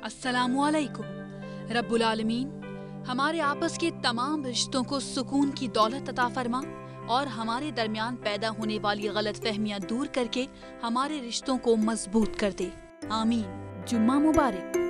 अस्सलामुअलैकुम। रब्बुल आलमीन हमारे आपस के तमाम रिश्तों को सुकून की दौलत अता फरमा और हमारे दरमियान पैदा होने वाली गलतफहमियां दूर करके हमारे रिश्तों को मजबूत कर दे। आमीन। जुम्मा मुबारक।